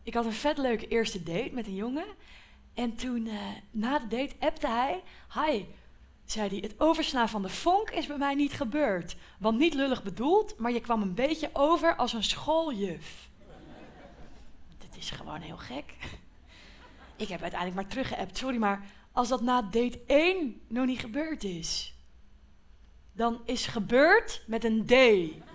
Ik had een vet leuke eerste date met een jongen. En toen, na de date, appte hij... Hi, zei hij, het overslaan van de vonk is bij mij niet gebeurd. Want niet lullig bedoeld, maar je kwam een beetje over als een schooljuf. Dit is gewoon heel gek. Ik heb uiteindelijk maar teruggeappt. Sorry, maar als dat na date 1 nog niet gebeurd is... dan is gebeurd met een D.